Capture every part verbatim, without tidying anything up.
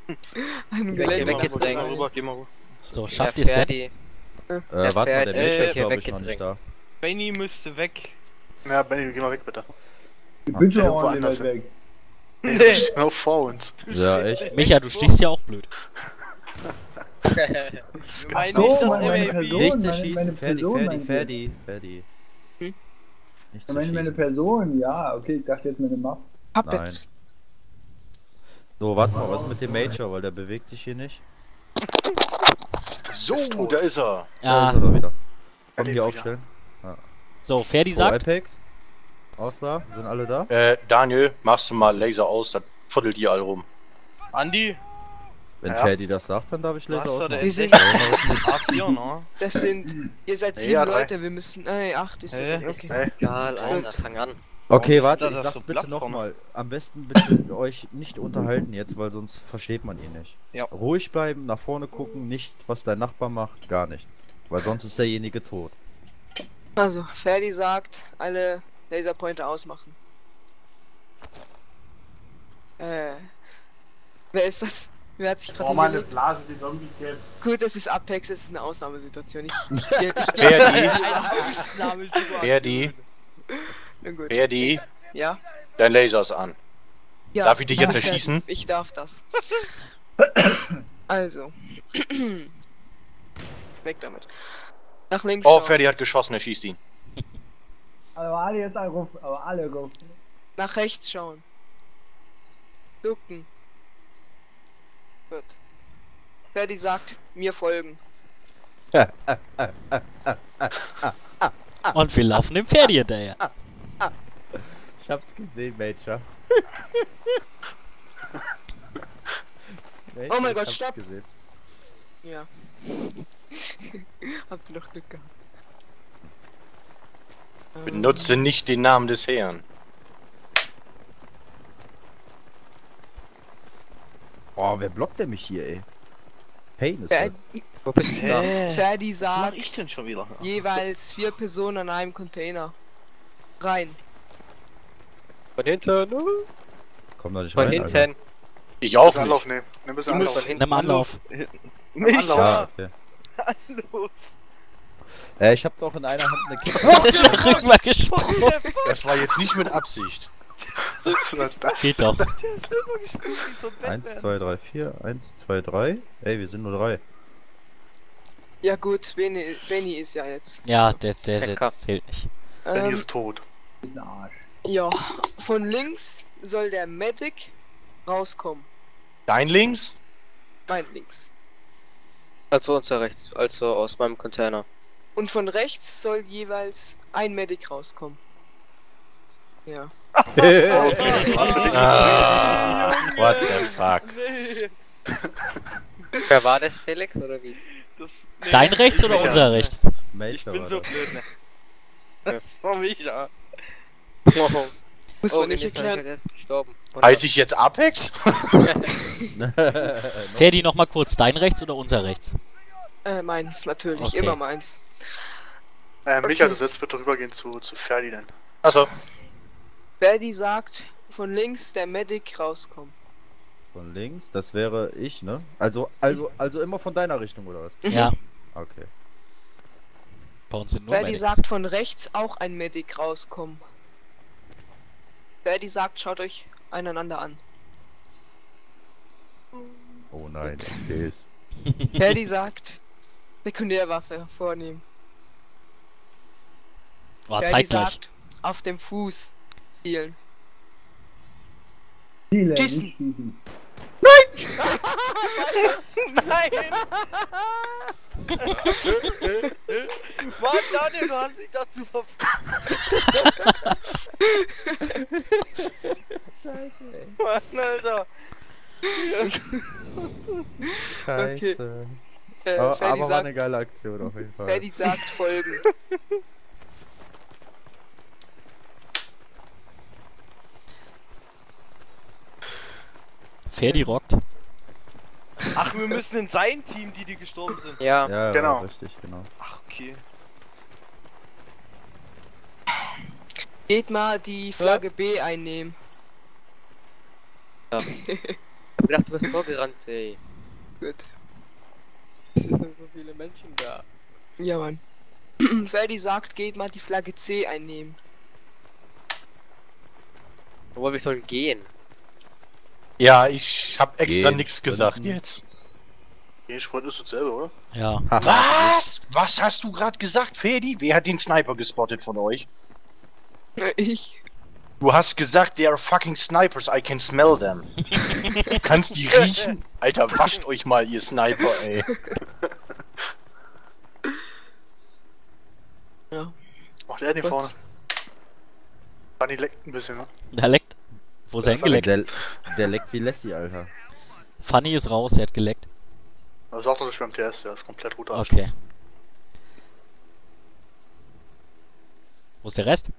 Ein Weg- Gelände. weggedrängt. Geh mal rüber, geh mal rüber. So, Der schafft ihr es denn? Ferdi. Äh, Der warte mal, der fährt, Major äh, ist glaube ich noch weggedrängt. nicht da. Benny müsste weg. Ja, Benny, geh mal weg, bitte. Ich bin schon irgendwo ordentlich anders weit weg. Nee, du bist genau vor uns. Ja, echt? Micha, du stichst ja auch blöd. Mein So, nächster meine, meine M A B. Person, Nicht meine, meine erschießen, Ferdi, Person, Ferdi, meine Ferdi, Ferdi. Hm? Nicht Ja, meine, meine erschießen. Person, ja, okay, ich dachte jetzt meine Macht. Puppets. So, warte mal, was ist mit dem Major, weil der bewegt sich hier nicht. So, Ist tot. da ist er. Da ist Ja, er da wieder. Komm lebt hier wieder. aufstellen. so, Ferdi So, sagt. Apex. Auch da? Sind alle da? Äh, Daniel, machst du mal Laser aus, das fuddelt die all rum. Andi, Wenn Ja. Ferdi das sagt, dann darf ich du hast Laser doch der ausmachen. Wir sind- A vier, ne? Das sind. Ihr seid Nee, sieben ja, drei. Leute, wir müssen. Nein, acht ist Hä? okay. Ist Hey. egal, Alter, fang an. Okay, Warum warte, ist ich das sag's so bitte Plattform? nochmal. Am besten bitte euch nicht unterhalten jetzt, weil sonst versteht man ihn nicht. Ja. Ruhig bleiben, nach vorne gucken, nicht was dein Nachbar macht, gar nichts. Weil sonst ist derjenige tot. Also, Ferdi sagt, alle Laserpointer ausmachen. Äh. Wer ist das? Wer hat sich gerade Oh, meine hingelegt? Blase, die Zombie Cat. Gut, das ist Apex, das ist eine Ausnahmesituation. Ich, ich, ich, ich, Ferdi, Ferdi, Na gut. Ferdi, Ja? dein Laser ist an. Ja. Darf ich dich jetzt Ferdi. erschießen? Ich darf das. Also. Weg damit. Nach links. Oh, schauen. Ferdi hat geschossen, er schießt ihn. Aber alle jetzt anrufen, aber alle rufen. Nach rechts schauen. Ducken. Gut. Ferdi sagt, mir folgen. Und wir laufen dem Ferdi hinterher. Ich hab's gesehen, Major. Major, Oh mein ich Gott, hab's stopp. gesehen. Ja. Habt ihr noch Glück gehabt. Ähm, Benutze nicht den Namen des Herrn. Oh, wer blockt denn mich hier, ey? Pain ist Fer das. Wo bist du da? Hä? Ferdi Was mach sagt, ich denn schon wieder? jeweils vier Personen an einem Container. Rein. Von hinten. Komm da nicht Von rein, hinten. Ich auch Bisschen Anlauf nicht. nehmen. Nimm ein bisschen Du musst Anlauf. von hinten. Nimm Anlauf. Mich? Alter. Ja, okay. Hallo. Äh, ich hab doch in einer Hand eine Kiste. Was ist da rüber gesprungen? Das war jetzt nicht mit Absicht. Was war das? Geht doch. Eins, zwei, drei, vier. Eins, zwei, drei. Ey, wir sind nur drei. Ja gut, Benny, Benny ist ja jetzt. Ja, der, der, der Lecker. zählt nicht. Benny Ähm, ist tot. Ist ein Arsch. ja, von links soll der Medic rauskommen. Dein links? Mein links. Also unser rechts, also aus meinem Container. Und von rechts soll jeweils ein Medic rauskommen. Ja. Ah, what the fuck. Nee. Wer war das, Felix, oder wie? Das, nee. Dein rechts oder Micha. unser rechts? Ich Major bin war so das. blöd, ne? War mich ja. Muss Oh, man nicht Ines erklären. ist gestorben. Oder? Heiß ich jetzt Apex? Ferdi, noch mal kurz. Dein rechts oder unser rechts? Äh, meins, natürlich. Okay. Immer meins. Äh, Micha, du sollst bitte rübergehen zu, zu Ferdinand. Achso. Ferdi sagt, von links der Medic rauskommen. Von links, das wäre ich, ne? Also, also, also immer von deiner Richtung, oder was? Mhm. Ja, Okay. bei uns sind nur Ferdi Medics. sagt, von rechts auch ein Medic rauskommen. Ferdi sagt, schaut euch einander an. Oh nein, ich seh's. Ferdi sagt, Sekundärwaffe hervornehmen. Boah, Ferdi zeitgleich. sagt, auf dem Fuß zielen. Ziele, Schießen. nicht schießen. Nein! Mann, Daniel, du hast dich dazu verpflichtet. Scheiße, ey. Mann, Alter. Scheiße. Äh, aber Ferdi, aber war sagt, eine geile Aktion auf jeden Fall. Ferdi sagt folgen. Ferdi rockt. Ach, wir müssen in sein Team, die die gestorben sind. Ja, Ja, Genau. richtig, genau. Ach, okay. Geht mal die Flagge B einnehmen. gedacht, du bist vorgerannt, ey. Gut. Es sind so viele Menschen da. Ja, Mann. Ferdi sagt, geht mal die Flagge C einnehmen. Aber wir sollen gehen. Ja, ich hab extra Gehen, nichts gesagt sprinten. jetzt. Den Sprint ist dasselbe, oder? Ja. Was? Was hast du gerade gesagt, Ferdi? Wer hat den Sniper gespottet von euch? Äh, Ich. Du hast gesagt, they are fucking snipers, I can smell them. Du kannst die riechen? Alter, wascht euch mal, ihr Sniper, ey. Ja. Macht er den Kurz. vorne? Bunny leckt ein bisschen, ne? Der leckt. Wo ist er Das ist hingeleckt? Der, der leckt wie Lassie, Alter. Funny ist raus, er hat geleckt. Das sagt doch nicht beim T S, der ist komplett roter Okay. Wo ist der Rest?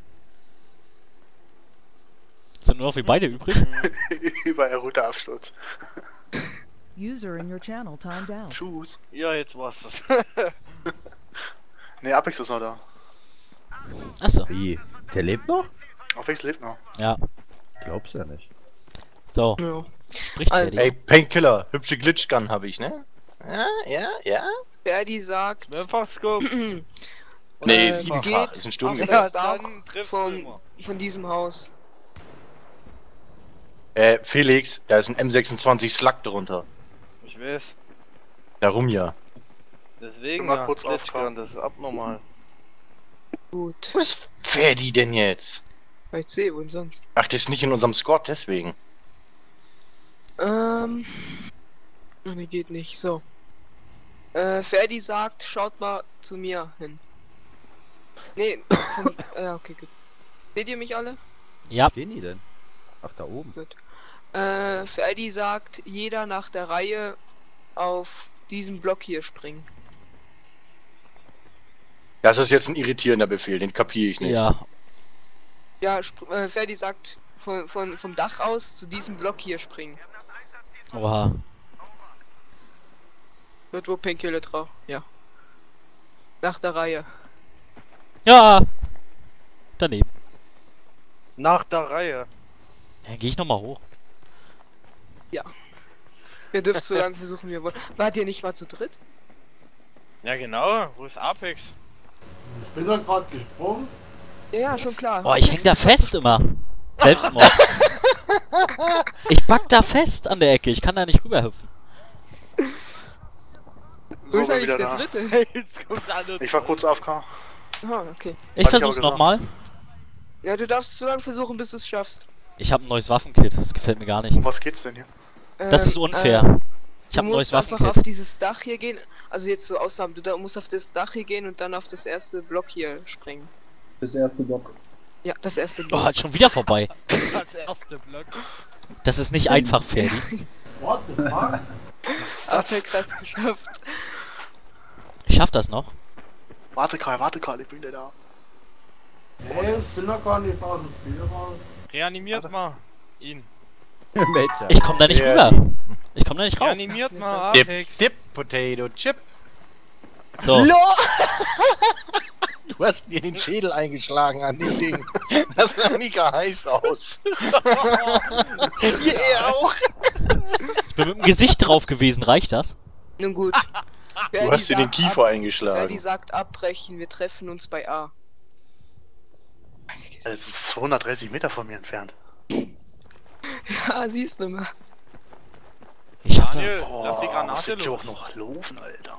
Sind nur noch wir beide übrig? Überall roter Absturz. User in your channel timed out. Tschüss. Ja, jetzt war's das. Ne, Apex ist noch da. Achso. Wie? Der lebt noch? Apex lebt noch. Ja. Glaub's ja nicht. So, Ja. spricht Also- Ferdi. Ey, Painkiller, hübsche Glitchgun habe ich, ne? Ja, ja, ja. Ferdi sagt, Mehrfach Scope. Nee, äh, siebenfach, geht ist ein auf Sturmgewehr. das Ja, Dach dann triffst du von, immer. von diesem Haus. Äh, Felix, da ist ein M sechsundzwanzig Slug drunter. Ich weiß. Darum ja. Deswegen Mal ja, kurz Glitchgun, aufkommen. das ist abnormal. Gut. Wo ist Ferdi denn jetzt? Bei C und sonst. Ach, das ist nicht in unserem Squad, deswegen. Ähm. Ne, geht nicht. So. Äh, Ferdi sagt, schaut mal zu mir hin. Nee, von, äh, okay, gut. Seht ihr mich alle? Ja, Stehen die denn? Ach, da oben. Gut. Äh, Ferdi sagt, jeder nach der Reihe auf diesen Block hier springen. Das ist jetzt ein irritierender Befehl, den kapiere ich nicht. ja. Ja, sp- äh, Ferdi sagt, von, von, vom Dach aus zu diesem Block hier springen. Oha. Wird wo Painkiller drauf. Ja. Nach der Reihe. Ja. Daneben. Nach der Reihe. Dann gehe ich nochmal hoch. Ihr dürft so lange versuchen, wie ihr wollt. Wart ihr nicht mal zu dritt? Ja genau, wo ist Apex? Ich bin doch gerade gesprungen. Ja, ja, schon klar. Boah, ich häng da fest immer. Selbstmord. Ich back da fest an der Ecke, ich kann da nicht rüberhüpfen. Wo So, ist bin eigentlich wieder der da. dritte? Jetzt kommt alle. Ich war kurz A F K. Ah, okay. Ich Hab ich versuch's aber nochmal. Ja, du darfst so lange versuchen, bis du es schaffst. Ich habe ein neues Waffenkit, das gefällt mir gar nicht. Um was geht's denn hier? Das Ähm, ist unfair. äh, Ich habe du ein neues musst einfach Waffenkit. auf dieses Dach hier gehen. Also jetzt so Ausnahmen. Du da musst auf das Dach hier gehen und dann auf das erste Block hier springen. Das erste Block. Ja, das erste Oh, Block. halt schon wieder vorbei. Als erster Block. Das ist nicht einfach, Ferdi. What the fuck? Was ist das? Apex hat's geschafft. Ich schaff das noch. Warte Karl, warte Karl, ich bin wieder da. Hey, ich bin doch gar nicht aus dem Spiel raus. Reanimiert mal ihn. Mädchen. Ich komm da nicht Ja. rüber. Ich komm da nicht rauf. Reanimiert mal Dip, Apex. dip, Potato Chip. So. Du hast mir den Schädel eingeschlagen an dem Ding. Das sah mega heiß aus. Ihr auch. Ich bin mit dem Gesicht drauf gewesen, reicht das? Nun gut. Du hast dir den Kiefer Ferdi eingeschlagen. sagt abbrechen, wir treffen uns bei A. Das ist zweihundertdreißig Meter von mir entfernt. Ja, siehst du mal. Ich schaff Daniel, das. lass die muss Granate ich hier los. auch noch laufen, Alter.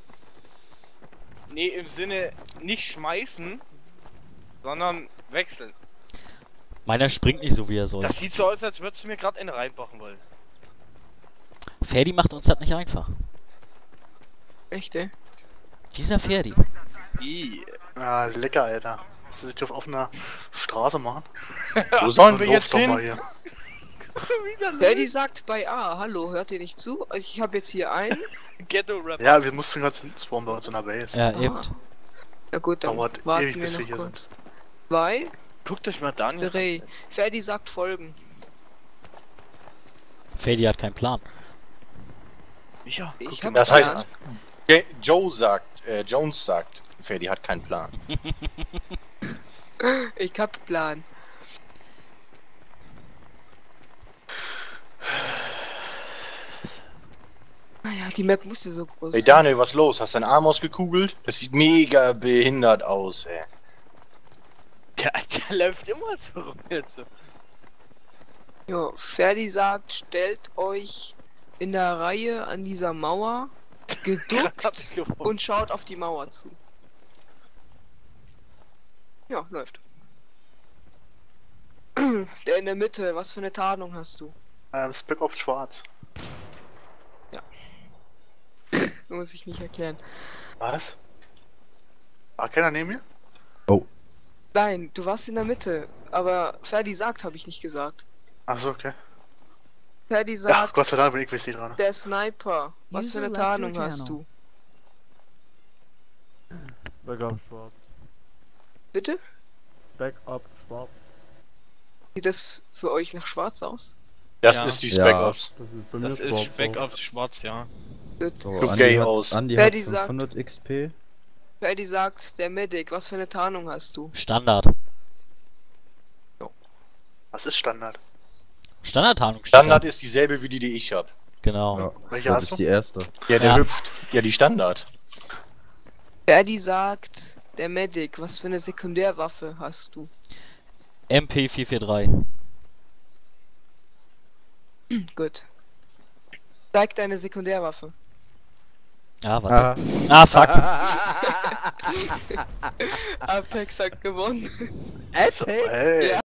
Nee, im Sinne nicht schmeißen, sondern wechseln. Meiner springt nicht so, wie er soll. Das sieht so aus, als würdest du mir gerade einen reinbachen wollen. Ferdi macht uns das nicht einfach. Echt, ey? Dieser Ferdi. I. Ah, lecker, Alter. Muss ich hier auf offener Straße machen? Wo sollen wir Lauf jetzt doch mal hin? hier. Ferdi sagt bei A. Hallo, hört ihr nicht zu? Ich habe jetzt hier einen. Ghetto Rap. Ja, wir mussten ganz hinten spawnen bei uns in der Base. Ja, Ah. eben. Na gut, dann Dauert warten ewig, wir bis noch wir hier kurz. Zwei, Guckt euch mal Daniel. drei. Ferdi sagt folgen. Ferdi hat keinen Plan. Micha, Ich guck hab dir mal Das an. Plan. heißt, Ja, Joe sagt, äh, Jones sagt, Ferdi hat keinen Plan. Ich hab Plan. Ja, die Map muss ja so groß Ey Daniel, was los? Hast du deinen Arm ausgekugelt? Das sieht mega behindert aus, ey. Der, der läuft immer so rum jetzt. Jo, Ferdi sagt, stellt euch in der Reihe an dieser Mauer geduckt und schaut auf die Mauer zu. Ja, läuft. Der in der Mitte, was für eine Tarnung hast du? Ähm, Spec Ops Schwarz. Muss ich nicht erklären. Was? War keiner neben mir? Nein, du warst in der Mitte, aber Ferdi sagt, habe ich nicht gesagt. Achso, okay. Ferdi Ja, sagt, Gott sei Dank bin ich nicht dran. der Sniper, was für User eine left your Tarnung hast channel. du? Spec Up Schwarz. Bitte? Spec Up Schwarz. Sieht das für euch nach schwarz aus? Das Ja. ist die Ja. Spec Ops. Das ist bei mir Das schwarz. ist Speck auf schwarz, ja. Gut. So, Guck Andi gay hat, aus. Andi Wer hat die sagt- fünfhundert X P. Ferdi sagt, der Medic, was für eine Tarnung hast du? Standard. Was ist Standard? Standardtarnung. steht Standard da. ist dieselbe wie die, die ich hab. Genau. Ja, Welche das hast ist du? die erste. Ja, der Ja. hüpft. Ja, die Standard. Ferdi sagt, der Medic, was für eine Sekundärwaffe hast du? M P vier vier drei. Gut. Zeig deine Sekundärwaffe. Ah, warte. Ah, fuck. Apex hat gewonnen. Hey! Ja.